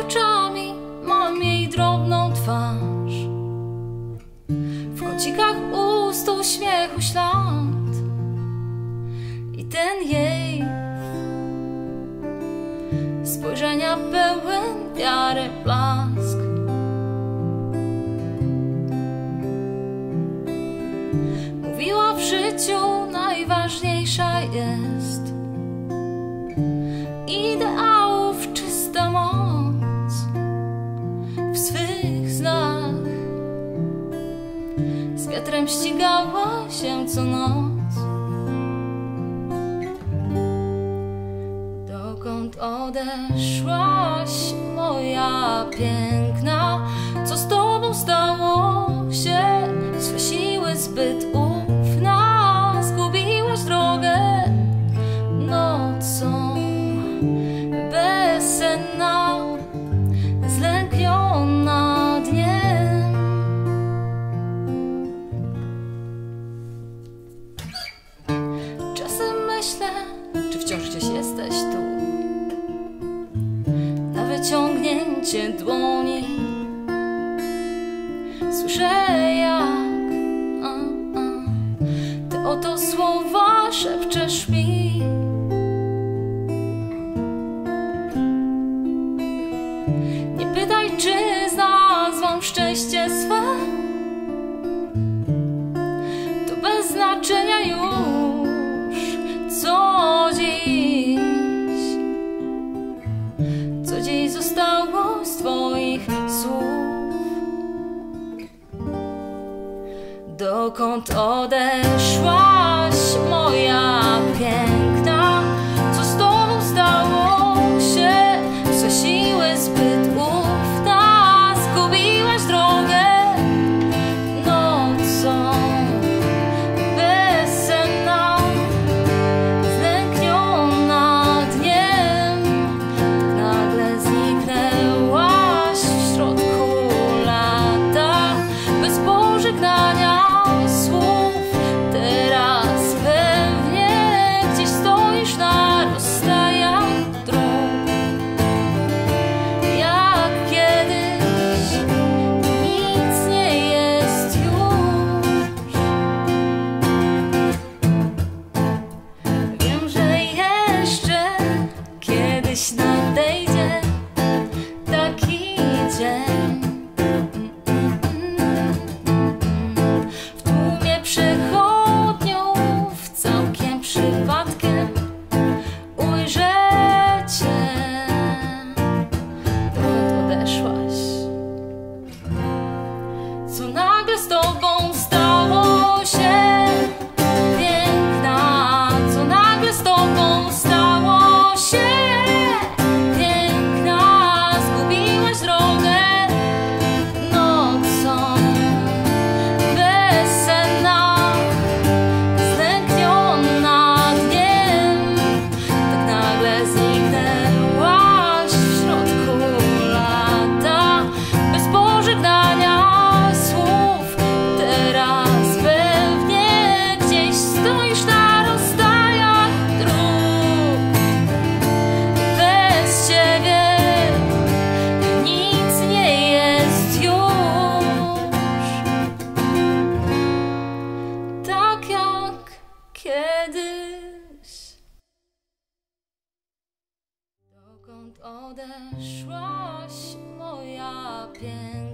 oczami mam jej drobną twarz, w kącikach ust uśmiechu ślad i ten jej spojrzenia pełen wiary blask. Mówiła, w życiu najważniejsza jest ideałów czysta moc w swych snach. Z wiatrem ścigała się co noc. Dokąd odeszłaś, moja piękna? Co z tobą stało się? Swe siły zbyt ufna, zgubiłaś drogę nocą. Bezsenna, zlękniona dniem. Czasem myślę, czy wciąż gdzieś jesteś tu, na wyciągnięcie dłoni. Słyszę, jak te oto słowa szepczesz mi. Nie pytaj, czy znalazłam szczęście swe, to bez znaczenia już. Co dziś zostało z twoich słów? Dokąd odeszłaś, moja piękna? Co z tobą stało się? Swe siły zbyt ufna, zgubiłaś drogę nocą. Bezsenna, zlękniona dniem. Tak nagle zniknęłaś w środku lata, bez pożegnania słów. Teraz pewnie gdzieś stoisz na rozstajach dróg. Jak kiedyś nic nie jest już. Wiem, że jeszcze kiedyś nadejdzie taki dzień. W tłumie przechodniów całkiem przypadkiem ujrzę cię. Dokąd odeszłaś? Co nagle z tobą stało się, piękna? Co nagle z tobą stało się, piękna? Zgubiłaś drogę nocą. Bezsenna, zlękniona dniem. Tak nagle zniknęłaś w środku lata, bez pożegnania słów. Teraz pewnie gdzieś stoisz na rozstajach dróg. Bez ciebie nic nie jest już tak jak kiedyś. Dokąd odeszłaś, moja piękna?